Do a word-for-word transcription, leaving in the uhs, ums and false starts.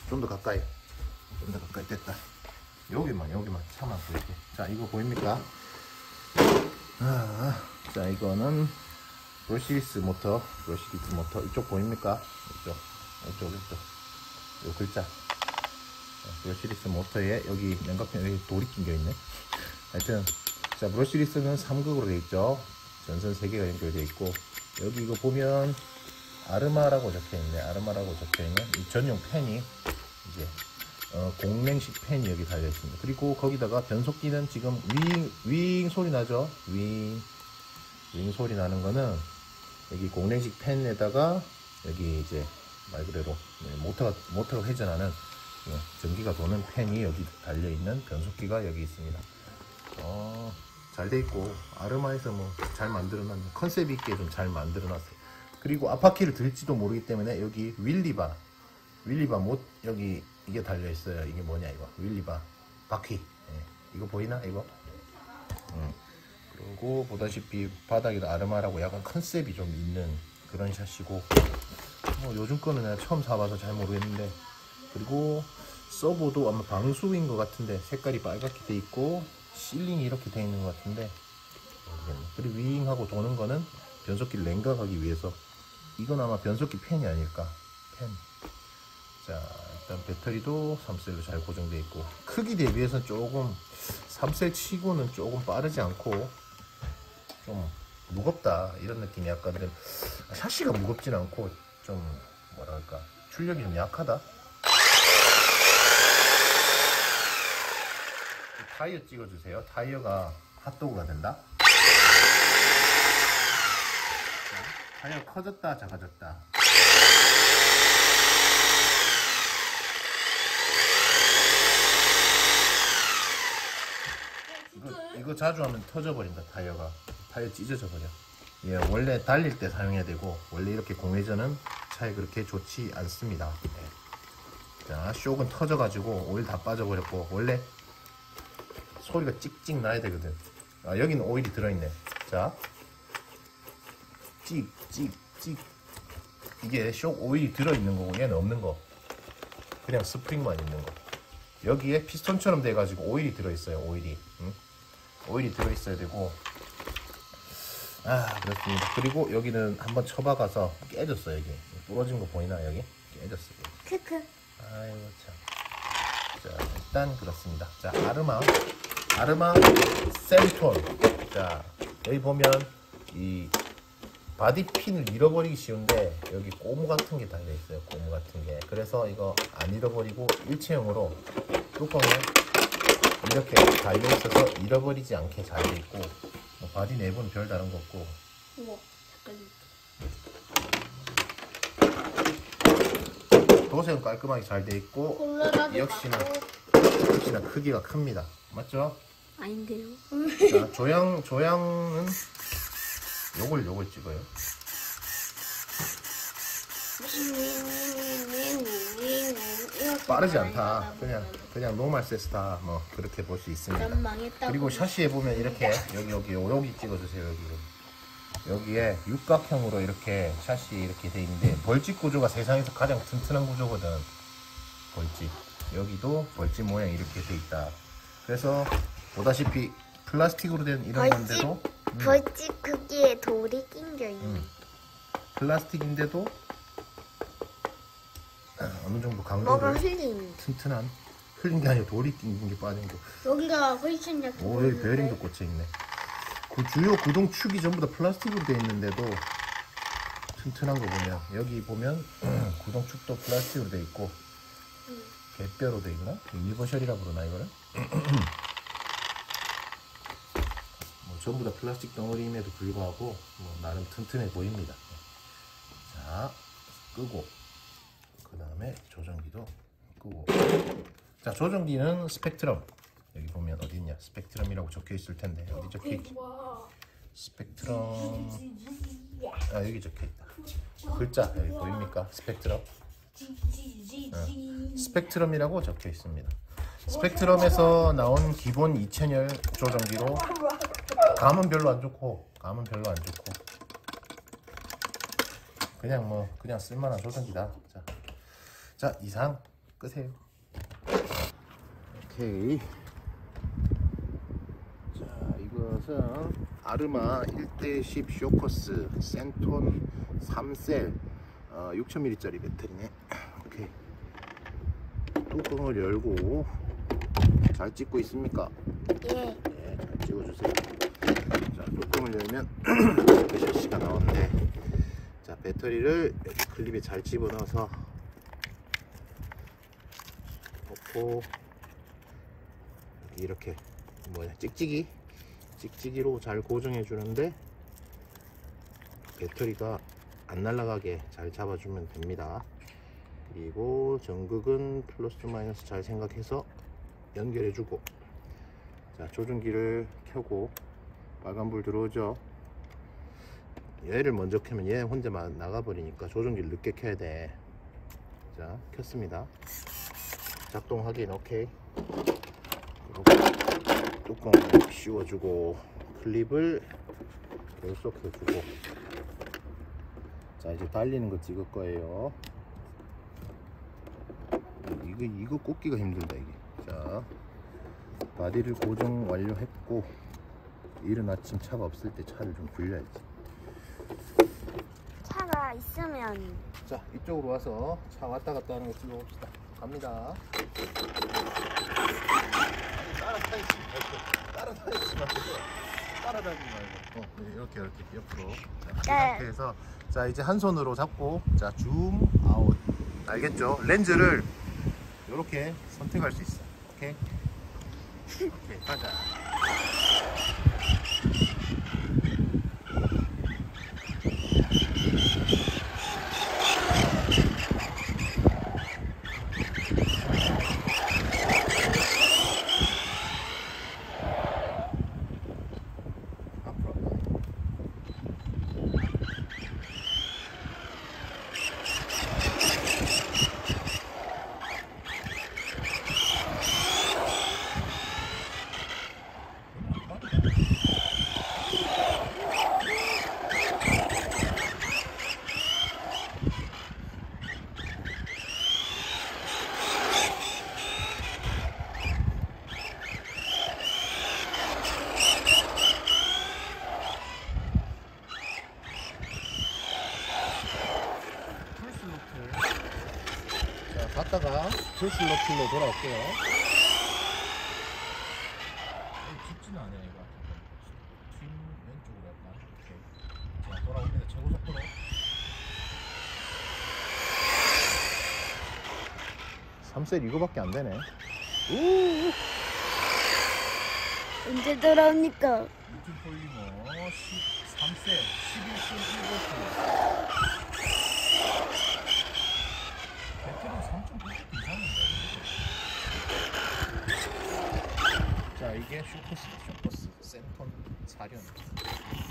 좀 더 가까이. 좀 더 가까이 됐다. 여기만 여기만 차만 보이게. 자, 이거 보입니까? 아, 자, 이거는 브러시리스 모터. 브러시리스 모터. 이쪽 보입니까? 이쪽 이쪽 이쪽 요 글자. 브러시리스 모터에 여기 냉각팬 여기 돌이 낀겨 있네. 하여튼 자, 브러시리스는 삼극으로 되어 있죠. 전선 세 개가 연결되어 있고, 여기 이거 보면 아르마라고 적혀 있네. 아르마라고 적혀 있는 이 전용 팬이 이제 어, 공랭식 팬이 여기 달려 있습니다. 그리고 거기다가 변속기는 지금 윙, 윙 소리 나죠? 윙, 윙 소리 나는 거는 여기 공랭식 팬에다가 여기 이제 말 그대로 모터가, 모터가 회전하는 전기가 도는 팬이 여기 달려 있는 변속기가 여기 있습니다. 어, 잘 돼 있고, 아르마에서 뭐 잘 만들어 놨네. 컨셉 있게 좀 잘 만들어 놨어요. 그리고 앞바퀴를 들지도 모르기 때문에 여기 윌리바, 윌리바 못, 여기 이게 달려 있어요. 이게 뭐냐 이거, 윌리바 바퀴. 예. 이거 보이나 이거? 음. 그리고 보다시피 바닥에도 아르마라고 약간 컨셉이 좀 있는 그런 샷이고, 뭐 요즘 거는 내가 처음 사봐서 잘 모르겠는데, 그리고 서버도 아마 방수인 것 같은데 색깔이 빨갛게 돼 있고 실링이 이렇게 돼 있는 것 같은데 모르겠네. 그리고 윙하고 도는 거는 변속기를 냉각하기 위해서, 이건 아마 변속기 팬이 아닐까. 팬. 자, 일단 배터리도 삼 셀로 잘 고정돼 있고, 크기 대비해서 조금 삼 셀 치고는 조금 빠르지 않고 좀 무겁다 이런 느낌이 약간. 샤시가 무겁진 않고 좀 뭐랄까 출력이 좀 약하다. 타이어 찍어주세요. 타이어가 핫도그가 된다. 자, 타이어 커졌다 작아졌다. 이거, 이거 자주 하면 터져버린다. 타이어가 타이어 찢어져 버려. 예, 원래 달릴 때 사용해야 되고, 원래 이렇게 공회전은 차에 그렇게 좋지 않습니다. 예. 자, 쇼크는 터져가지고 오일 다 빠져버렸고, 원래 소리가 찍찍 나야 되거든. 아, 여기는 오일이 들어있네. 자, 찍, 찍, 찍. 이게 쇼 오일이 들어있는 거고, 얘는 없는 거. 그냥 스프링만 있는 거. 여기에 피스톤처럼 돼가지고 오일이 들어있어요. 오일이. 응? 오일이 들어있어야 되고. 아, 그렇습니다. 그리고 여기는 한번 쳐박아서 깨졌어. 여기 부러진 거 보이나? 여기 깨졌어. 크크. 아이고 참. 자, 일단 그렇습니다. 자, 아르마 아르마 센톤. 자, 여기 보면 이 바디핀을 잃어버리기 쉬운데 여기 고무 같은 게 달려 있어요. 고무 같은 게. 그래서 이거 안 잃어버리고 일체형으로 뚜껑에 이렇게 달려 있어서 잃어버리지 않게 잘 돼 있고, 뭐 바디 내부는 별 다른 거 없고. 우와, 잠깐. 도색은 깔끔하게 잘 돼 있고, 역시나 역시나 크기가 큽니다. 맞죠? 아닌데요. 자, 조향 조향은 요걸 요걸 찍어요. 빠르지 않다. 그냥 그냥 노멀 세스타 뭐 그렇게 볼 수 있습니다. 그리고 샤시에 보면 이렇게 여기 여기 여기 찍어주세요. 여기 여기에 육각형으로 이렇게 샤시 이렇게 돼 있는데, 벌집 구조가 세상에서 가장 튼튼한 구조거든. 벌집. 여기도 벌집 모양 이렇게 돼 있다. 그래서 보다시피 플라스틱으로 된 이런 건데도 음, 벌집 크기에 돌이 낑겨 있는. 음, 플라스틱인데도 어느 정도 강도를 흘린. 튼튼한, 흘린 게 아니라 돌이 낀 게 빠진 거. 여기가 훨씬 약해. 오, 여기 베어링도 꽂혀 있네. 그 주요 구동 축이 전부 다 플라스틱으로 되어 있는데도 튼튼한 거 보면, 여기 보면 구동 축도 플라스틱으로 되어 있고, 갯뼈로 되어 있나? 유니버셜이라 부르나 이거를? 뭐 전부 다 플라스틱 덩어리임에도 불구하고 뭐 나름 튼튼해 보입니다. 자, 끄고, 그 다음에 조정기도 끄고. 자, 조정기는 스펙트럼. 여기 보면 어디 있냐? 스펙트럼이라고 적혀 있을 텐데 어디 적혀 있지? 스펙트럼. 아, 여기 적혀 있다. 글자 여기 보입니까? 스펙트럼. 어, 스펙트럼이라고 적혀 있습니다. 스펙트럼에서 나온 기본 이천열 조정기로 감은 별로 안 좋고, 감은 별로 안 좋고 그냥 뭐 그냥 쓸만한 조정기다. 자, 자, 이상 끄세요. 오케이. 자, 이것은 아르마 일 대 십 쇼커스 센톤 삼 셀 어, 육천 밀리리터짜리 배터리네. 오케이. 뚜껑을 열고 잘 찍고 있습니까? 예. 네, 잘 찍어주세요. 자, 뚜껑을 열면 배터리가 나오는데, 자, 배터리를 여기 클립에 잘 집어넣어서 넣고 이렇게 뭐냐 찍찍이 찍찍이로 잘 고정해 주는데 배터리가 안 날아가게 잘 잡아주면 됩니다. 그리고 전극은 플러스 마이너스 잘 생각해서 연결해 주고, 자, 조종기를 켜고 빨간불 들어오죠. 얘를 먼저 켜면 얘 혼자 나가버리니까 조종기를 늦게 켜야 돼. 자, 켰습니다. 작동 확인. 오케이. 그리고 뚜껑을 씌워주고 클립을 결속해주고, 자, 이제 달리는 거 찍을 거예요. 이거 이거 꽂기가 힘들다 이게. 자, 바디를 고정 완료했고, 이른 아침 차가 없을 때 차를 좀 굴려야지. 차가 있으면. 자, 이쪽으로 와서 차 왔다 갔다 하는 거 찍어봅시다. 갑니다. 따라다니지 말고, 따라다니지 말고, 따라다니지 말고. 어, 이렇게 이렇게 옆으로. 자, 이 상태에서, 자, 이제 한 손으로 잡고, 자, 줌 아웃. 알겠죠? 렌즈를 이렇게 선택할 수 있어. 오케이. 오케이, 가자. 갔다가 풀슬로틀로 돌아올게요. 깊지는 않아요 이거. 뒤 왼쪽으로 약간. 오케이. 자, 돌아옵니다. 최고 속도로. 삼 셀 이거밖에 안 되네. 언제 돌아옵니까? 유튜브 폴리머 십삼 셀 십일 점 일 볼트. 배터리는 삼 점 구 볼트 이상인데. 자, 이게 쇼커스, 쇼커스 센톤 사 련.